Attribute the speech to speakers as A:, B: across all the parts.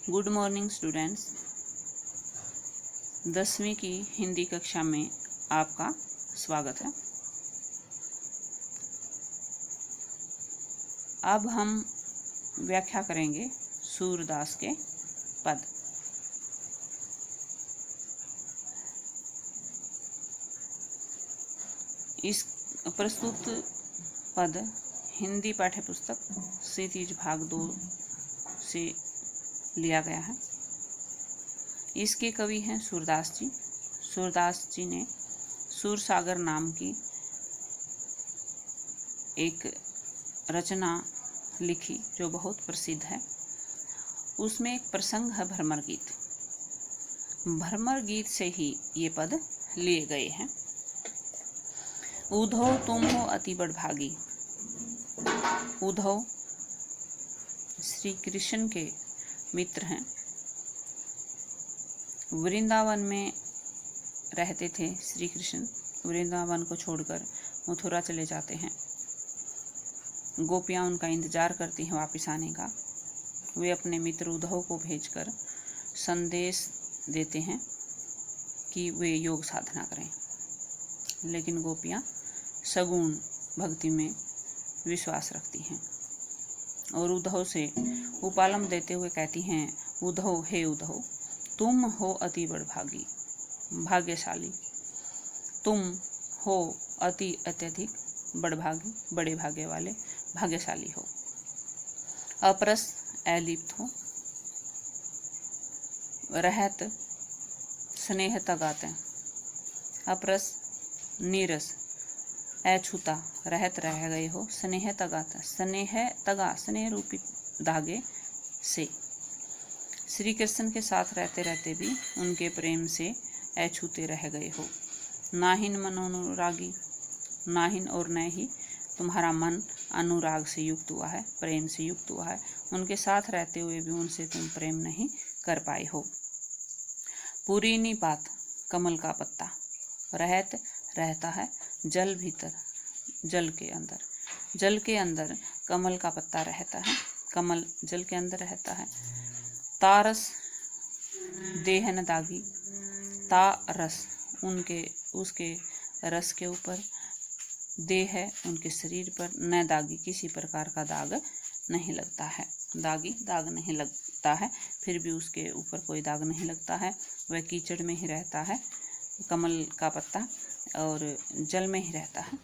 A: Good morning students. 10वीं की हिंदी कक्षा में आपका स्वागत है। अब हम व्याख्या करेंगे सूरदास के पद। इस प्रस्तुत पद हिंदी पाठ्य पुस्तक क्षितिज भाग 2 से लिया गया है। इसके कवि हैं सूरदास जी। सूरदास जी ने सूरसागर नाम की एक रचना लिखी जो बहुत प्रसिद्ध है। उसमें एक प्रसंग है भ्रमर गीत। भ्रमर गीत से ही ये पद लिए गए हैं। उद्धव तुम हो अति बड़भागी। उद्धव श्री कृष्ण के मित्र हैं। वृंदावन में रहते थे श्री कृष्ण। वृंदावन को छोड़कर मथुरा चले जाते हैं। गोपियां उनका इंतजार करती हैं वापस आने का। वे अपने मित्र उद्धव को भेजकर संदेश देते हैं कि वे योग साधना करें, लेकिन गोपियां सगुण भक्ति में विश्वास रखती हैं और उद्धव से उपालम देते हुए कहती हैं, उद्धव हे उद्धव, तुम हो अति बड़भागी, भाग्यशाली। तुम हो अति अत्यधिक बड़भागी, बड़े भाग्य वाले, भाग्यशाली हो। अपरस अलिप्त हो, रहत स्नेह तगाते। अपरस नीरस अछूता रहत रह गए हो, स्नेह तगाता, स्नेह तगा स्नेह रूपी धागे से। श्री कृष्ण के साथ रहते रहते भी उनके प्रेम से अछूते रह गए हो। नाहिन मनोनुरागी, नाहिन और न ही तुम्हारा मन अनुराग से युक्त हुआ है, प्रेम से युक्त हुआ है। उनके साथ रहते हुए भी उनसे तुम प्रेम नहीं कर पाए हो। पुरीनी पात कमल का पत्ता, रहत रहता है जल भीतर, जल के अंदर। जल के अंदर कमल का पत्ता रहता है, कमल जल के अंदर रहता है। तारस देहन दागी, तारस उनके उसके रस के ऊपर, देह है उनके शरीर पर, न दागी किसी प्रकार का दाग नहीं लगता है। दागी दाग नहीं लगता है, फिर भी उसके ऊपर कोई दाग नहीं लगता है। वह कीचड़ में ही रहता है कमल का पत्ता, और जल में ही रहता है।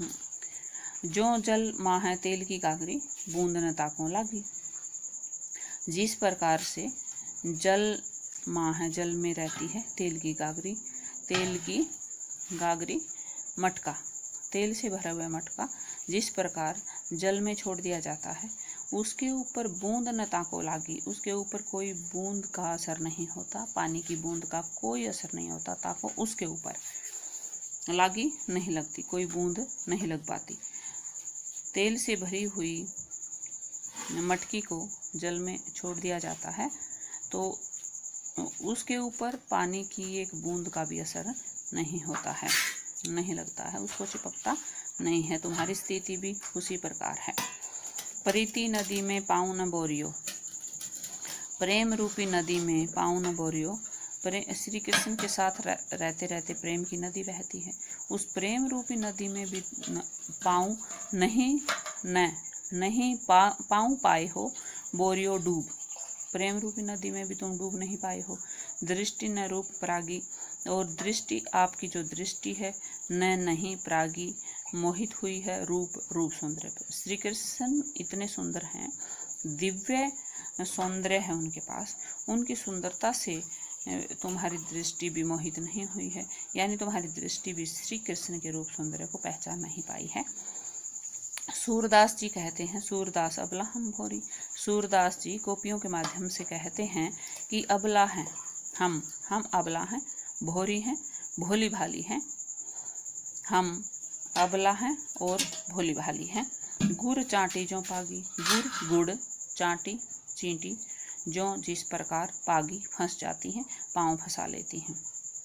A: जो जल माँ है तेल की गागरी, बूंद न ताकों लागी। जिस प्रकार से जल माँ है, जल में रहती है तेल की गागरी। तेल की गागरी मटका, तेल से भरा हुआ मटका जिस प्रकार जल में छोड़ दिया जाता है, उसके ऊपर बूंद न ताको लागी, उसके ऊपर कोई बूंद का असर नहीं होता, पानी की बूंद का कोई असर नहीं होता। ताको उसके ऊपर लागी नहीं लगती, कोई बूंद नहीं लग पाती। तेल से भरी हुई मटकी को जल में छोड़ दिया जाता है तो उसके ऊपर पानी की एक बूंद का भी असर नहीं होता है, नहीं लगता है, उसको चिपकता नहीं है। तुम्हारी स्थिति भी उसी प्रकार है। प्रीति नदी में पाँव न बोरियो, प्रेम रूपी नदी में पाँव न बोरियो। श्री कृष्ण के साथ रहते रहते प्रेम की नदी बहती है। उस प्रेम रूपी नदी में भी पाँव नहीं पाँव पाए हो, बोरियो डूब। प्रेम रूपी नदी में भी तुम डूब नहीं पाए हो। दृष्टि न रूप प्रागी, और दृष्टि आपकी जो दृष्टि है नहीं प्रागी मोहित हुई है, रूप सौंदर्य पर। श्री कृष्ण इतने सुंदर हैं, दिव्य सौंदर्य है उनके पास, उनकी सुंदरता से तुम्हारी दृष्टि भी मोहित नहीं हुई है, यानी तुम्हारी दृष्टि भी श्री कृष्ण के रूप सौंदर्य को पहचान नहीं पाई है। सूरदास जी कहते हैं, सूरदास अबला हम भोरी। सूरदास जी गोपियों के माध्यम से कहते हैं कि अबला हैं हम अबला हैं, भोरी हैं, भोली भाली हैं। हम अबला हैं और भोली भाली हैं। गुड़ चाटी जो पागी, गुड़ चाटी चींटी जो जिस प्रकार पागी फंस जाती हैं, पाँव फंसा लेती हैं।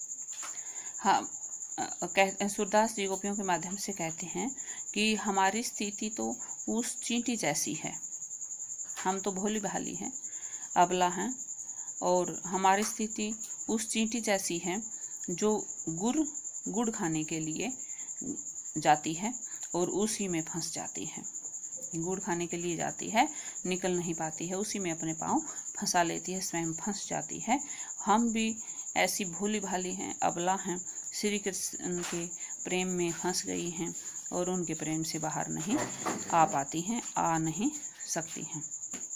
A: हाँ, सूरदास जी गोपियों के माध्यम से कहते हैं कि हमारी स्थिति तो उस चींटी जैसी है। हम तो भोली भाली हैं, अबला हैं, और हमारी स्थिति उस चींटी जैसी है जो गुड़ खाने के लिए जाती है और उसी में फंस जाती है। गुड़ खाने के लिए जाती है, निकल नहीं पाती है, उसी में अपने पाँव फंसा लेती है, स्वयं फंस जाती है। हम भी ऐसी भोली भाली हैं, अबला हैं, श्री कृष्ण के प्रेम में फंस गई हैं और उनके प्रेम से बाहर नहीं आ पाती हैं, आ नहीं सकती हैं।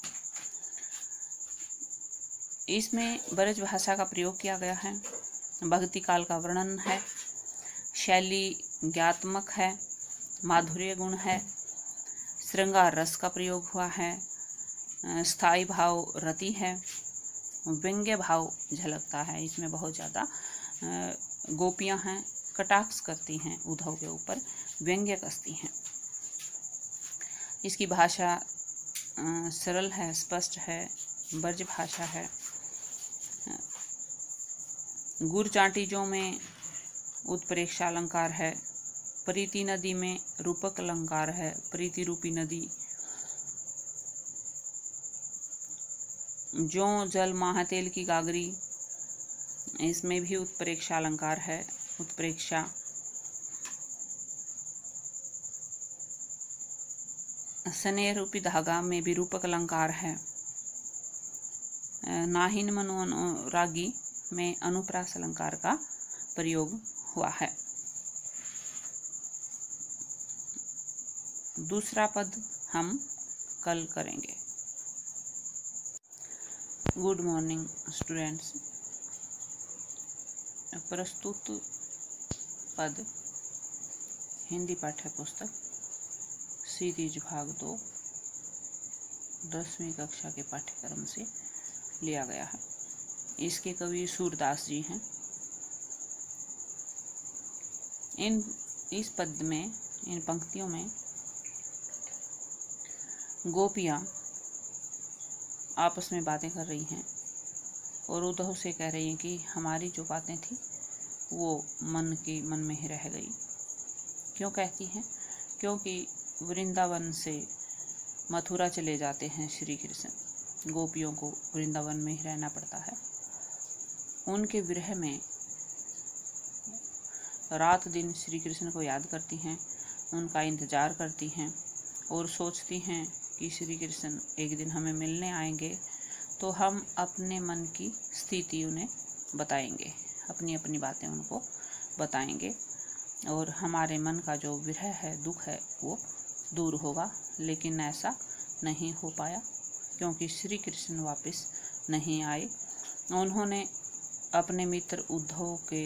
A: इसमें ब्रज भाषा का प्रयोग किया गया है, भक्ति काल का वर्णन है, शैली ज्ञात्मक है, माधुर्य गुण है, श्रृंगार रस का प्रयोग हुआ है, स्थायी भाव रति है, व्यंग्य भाव झलकता है। इसमें बहुत ज़्यादा गोपियां हैं, कटाक्ष करती हैं उद्धव के ऊपर, व्यंग्य कसती हैं। इसकी भाषा सरल है, स्पष्ट है, ब्रज भाषा है। गुड़ चांटीजों में उत्प्रेक्षा अलंकार है, प्रीति नदी में रूपक अलंकार है, प्रीति रूपी नदी, जो जल महातेल की गागरी, इसमें भी उत्प्रेक्षा अलंकार है, उत्प्रेक्षा। स्नेह रूपी धागा में भी रूपक अलंकार है। नाहिन मनो अनुरागी में अनुप्रास अलंकार का प्रयोग हुआ है। दूसरा पद हम कल करेंगे। Good morning students. प्रस्तुत पद हिंदी पाठ्य पुस्तक सीरीज भाग 2 10वीं कक्षा के पाठ्यक्रम से लिया गया है। इसके कवि सूरदास जी हैं। इस पद में, इन पंक्तियों में गोपियां आपस में बातें कर रही हैं और उद्धव से कह रही हैं कि हमारी जो बातें थी वो मन में ही रह गई। क्यों कहती हैं? क्योंकि वृंदावन से मथुरा चले जाते हैं श्री कृष्ण, गोपियों को वृंदावन में ही रहना पड़ता है। उनके विरह में रात दिन श्री कृष्ण को याद करती हैं, उनका इंतजार करती हैं और सोचती हैं कि श्री कृष्ण एक दिन हमें मिलने आएंगे तो हम अपने मन की स्थिति उन्हें बताएंगे, अपनी अपनी बातें उनको बताएंगे और हमारे मन का जो विरह है, दुख है, वो दूर होगा। लेकिन ऐसा नहीं हो पाया क्योंकि श्री कृष्ण वापस नहीं आए। उन्होंने अपने मित्र उद्धव के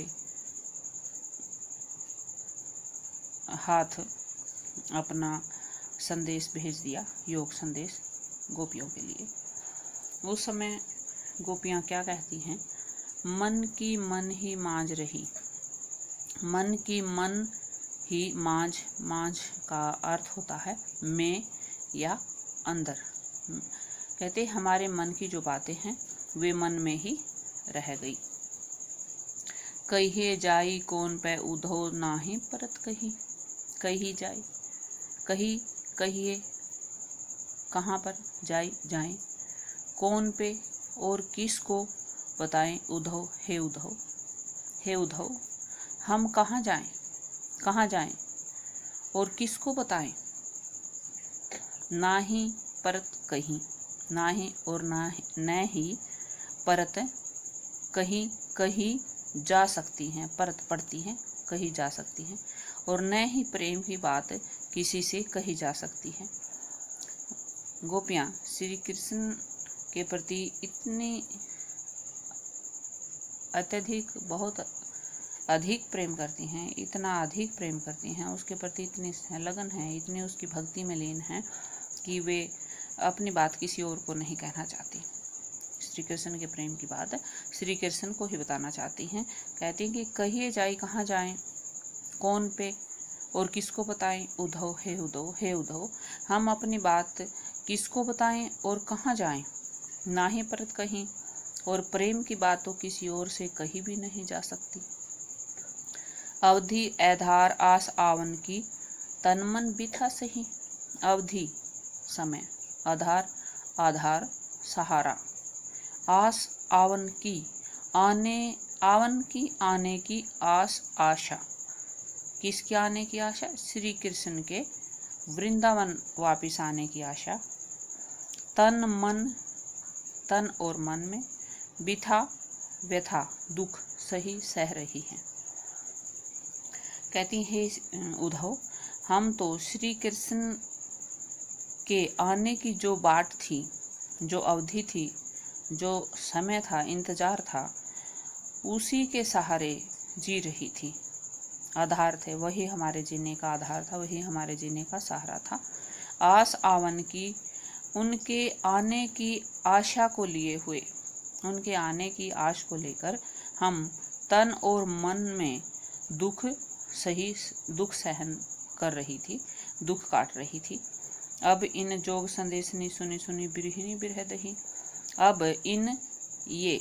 A: हाथ अपना संदेश भेज दिया, योग संदेश गोपियों के लिए। उस समय गोपियां क्या कहती हैं? मन की मन ही मांझ रही। मन की मन ही मांझ, मांझ का अर्थ होता है में या अंदर। कहते हमारे मन की जो बातें हैं वे मन में ही रह गई। कहिए जाई कौन पे उद्धव नाही परत कही। कही जाई, कहिए कहाँ पर जाई जाएं, कौन पे और किसको बताएं उद्धव, हे उद्धव, हे उद्धव हम कहाँ जाएं और किसको बताएं। ना ही परत कहीं, ना ही और न ही परत कहीं, कहीं जा सकती हैं, परत पड़ती हैं, कहीं जा सकती हैं, और न ही प्रेम की बात किसी से कही जा सकती है। गोपियां श्री कृष्ण के प्रति इतनी अत्यधिक, बहुत अधिक प्रेम करती हैं, इतना अधिक प्रेम करती हैं, उसके प्रति इतनी लगन है, इतनी उसकी भक्ति में लीन है कि वे अपनी बात किसी और को नहीं कहना चाहती। श्री कृष्ण के प्रेम की बात श्री कृष्ण को ही बताना चाहती हैं। कहती हैं कि कहिए जाए कहाँ जाएं, कौन पे और किसको बताएं उद्धव, हे उद्धव, हे उद्धव हम अपनी बात किसको बताएं और कहाँ जाएं। ना ही परत कहीं, और प्रेम की बात तो किसी और से कहीं भी नहीं जा सकती। अवधि आधार आस आवन की, तन मन बिथा सही। अवधि समय, आधार आधार सहारा, आस आवन की आने की आशा। किसके आने की आशा? श्री कृष्ण के वृंदावन वापिस आने की आशा। तन और मन में व्यथा दुख सही सह रही है। कहती है उद्धव, हम तो श्री कृष्ण के आने की जो बाट थी, जो अवधि थी, जो समय था, इंतजार था, उसी के सहारे जी रही थी। आधार थे, वही हमारे जीने का आधार था, वही हमारे जीने का सहारा था। आस आवन की, उनके आने की आशा को लिए हुए, उनके आने की आश को लेकर हम तन और मन में दुख सहन कर रही थी, दुख काट रही थी। अब इन जोग संदेशनी सुनी बिरहिनी बिरह दही। अब इन ये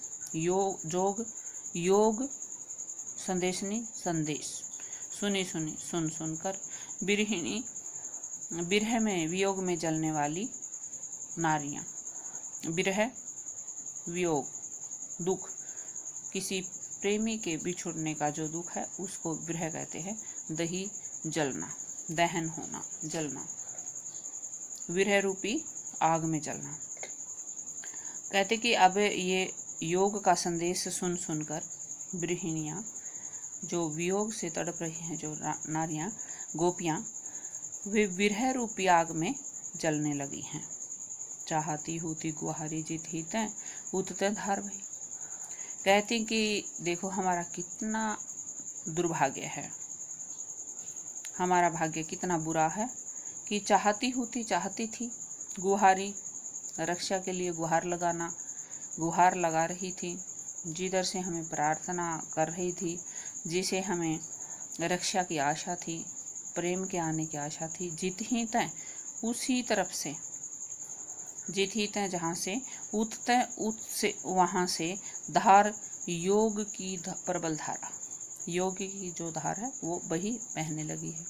A: योग संदेशनी संदेश सुन सुनकर बिरहिनी बिरह में वियोग में जलने वाली नारियां। बिरह वियोग दुख, किसी प्रेमी के बिछुड़ने का जो दुख है उसको विरह कहते हैं। दही जलना, दहन होना, जलना, विरह रूपी आग में जलना। कहते कि अब ये योग का संदेश सुन सुनकर गृहिणियां, जो वियोग से तड़प रही हैं, जो नारियां, गोपियां, वे विरह रूपी आग में जलने लगी हैं। चाहती हूती गुहारी जित ही तय उतते धार भई। कहती कि देखो हमारा कितना दुर्भाग्य है, हमारा भाग्य कितना बुरा है कि चाहती थी गुहारी, रक्षा के लिए गुहार लगा रही थी, जिधर से हमें प्रार्थना कर रही थी, जिसे हमें रक्षा की आशा थी, प्रेम के आने की आशा थी, जित ही तय उसी तरफ से, जित ही तय जहाँ से उत से वहाँ से धार, योग की प्रबल धारा, योग की जो धार है वो वही बहने लगी है।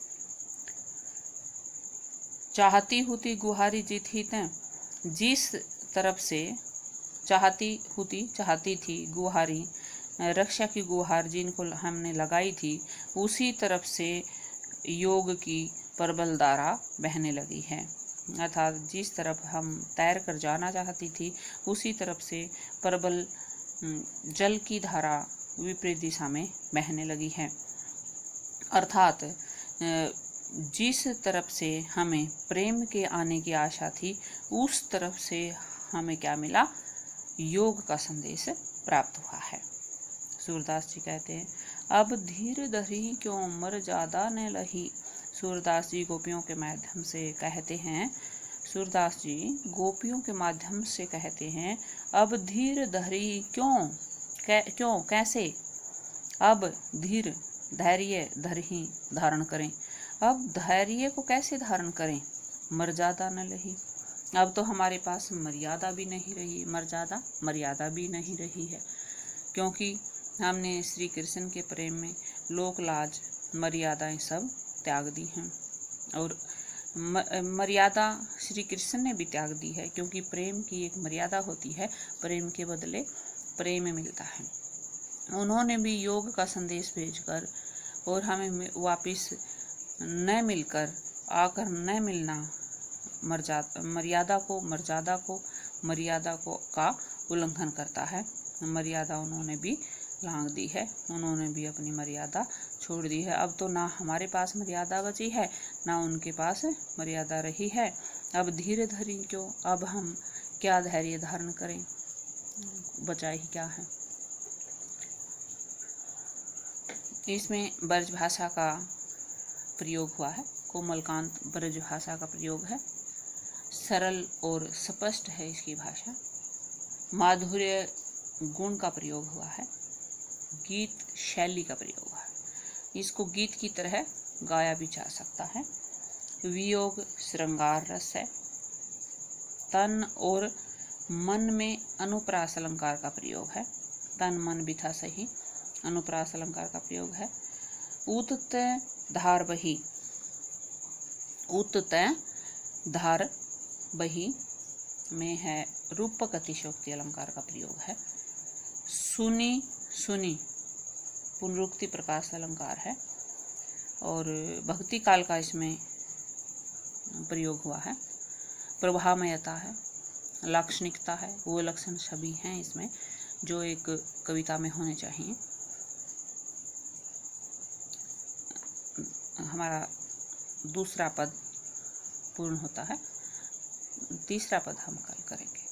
A: चाहती हुती गुहारी जित ही तय, जिस तरफ से चाहती थी गुहारी, रक्षा की गुहार जिनको हमने लगाई थी, उसी तरफ से योग की प्रबल धारा बहने लगी है। अर्थात जिस तरफ हम तैर कर जाना चाहती थी उसी तरफ से प्रबल जल की धारा विपरीत दिशा में बहने लगी है। अर्थात जिस तरफ से हमें प्रेम के आने की आशा थी उस तरफ से हमें क्या मिला? योग का संदेश प्राप्त हुआ है। सूरदास जी कहते हैं, अब धीर धरी क्यों मर ज्यादा न लही। सूरदास जी गोपियों के माध्यम से कहते हैं, सूरदास जी गोपियों के माध्यम से कहते हैं, अब धीर धरी क्यों कैसे? अब धीर धैर्य धरही धारण करें। अब धैर्य को कैसे धारण करें? मर्यादा न लही। अब तो हमारे पास मर्यादा भी नहीं रही, मर्यादा भी नहीं रही है, क्योंकि हमने श्री कृष्ण के प्रेम में लोक लाज मर्यादाएं सब त्याग दी हैं। और मर्यादा श्री कृष्ण ने भी त्याग दी है, क्योंकि प्रेम की एक मर्यादा होती है, प्रेम के बदले प्रेम मिलता है। उन्होंने भी योग का संदेश भेजकर और हमें वापिस न मिलकर आकर न मिलना मर्यादा को का उल्लंघन करता है। मर्यादा उन्होंने भी लांघ दी है, उन्होंने भी अपनी मर्यादा छोड़ दी है। अब तो ना हमारे पास मर्यादा बची है, ना उनके पास मर्यादा रही है। अब धीरे धरी क्यों, अब हम क्या धैर्य धारण करें, बचा ही क्या है। इसमें ब्रज भाषा का प्रयोग हुआ है, कोमलकांत ब्रज भाषा का प्रयोग है, सरल और स्पष्ट है इसकी भाषा। माधुर्य गुण का प्रयोग हुआ है, गीत शैली का प्रयोग हुआ है। इसको गीत की तरह गाया भी जा सकता है। वियोग श्रृंगार रस है। तन और मन में अनुप्रास अलंकार का प्रयोग है। तन मन बिथा सही, अनुप्रास अलंकार का प्रयोग है। उतत धार बही, उतत धार बही में है रूपक अतिशयोक्ति अलंकार का प्रयोग है। सुनी सुनी पुनरुक्ति प्रकाश अलंकार है और भक्ति काल का इसमें प्रयोग हुआ है। प्रभामयता है, लाक्षणिकता है, वो लक्षण सभी हैं इसमें जो एक कविता में होने चाहिए। हमारा दूसरा पद पूर्ण होता है, तीसरा पद हम कल करेंगे।